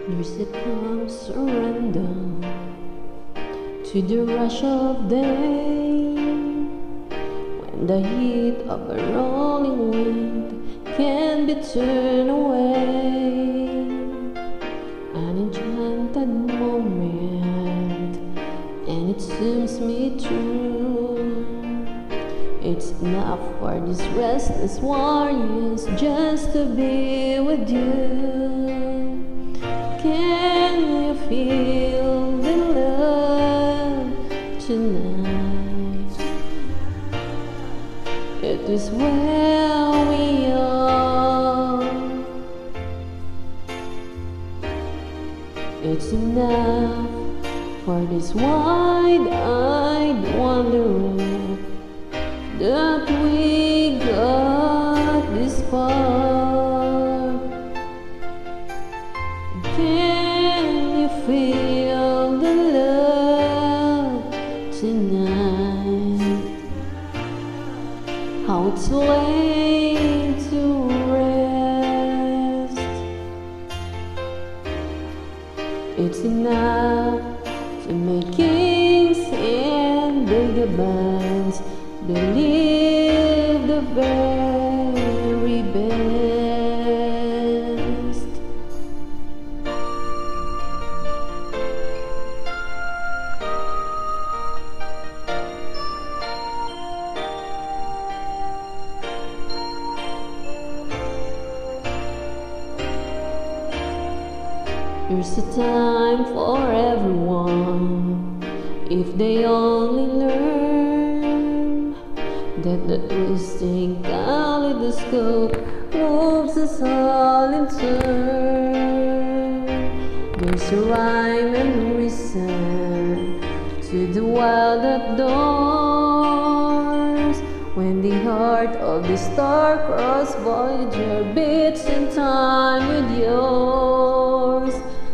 There's a calm surrender to the rush of day, when the heat of a rolling wind can be turned away. An enchanted moment, and it zooms me through. It's enough for these restless warriors just to be with you. Can you feel the love tonight? It is where we are. It's enough for this wide-eyed wanderer that we got this far. Can you feel the love tonight? How it's laid to rest. It's enough to make kings and vagabonds believe the very best. There's a time for everyone, if they only learn that the twisting kaleidoscope moves us all in turn. There's a rhyme and reason to the wild outdoors, when the heart of the star-crossed Voyager beats in time with yours.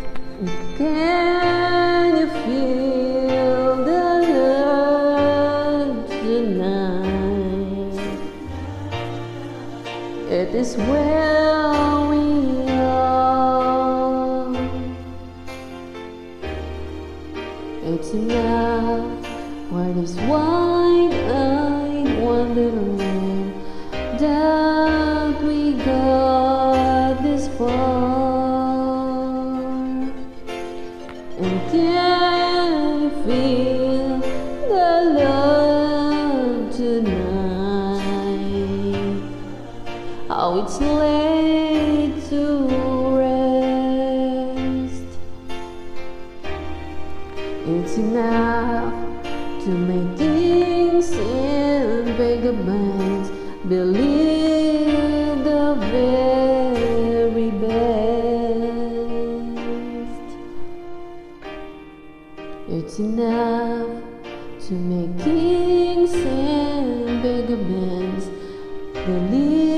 Can you feel the love tonight? It is where we are. It's enough for this wide-eyed wonderland that we got this far. And can you feel the love tonight? How it's laid to rest. It's enough to make kings and vagabonds believe the very best. It's enough to make kings and vagabonds believe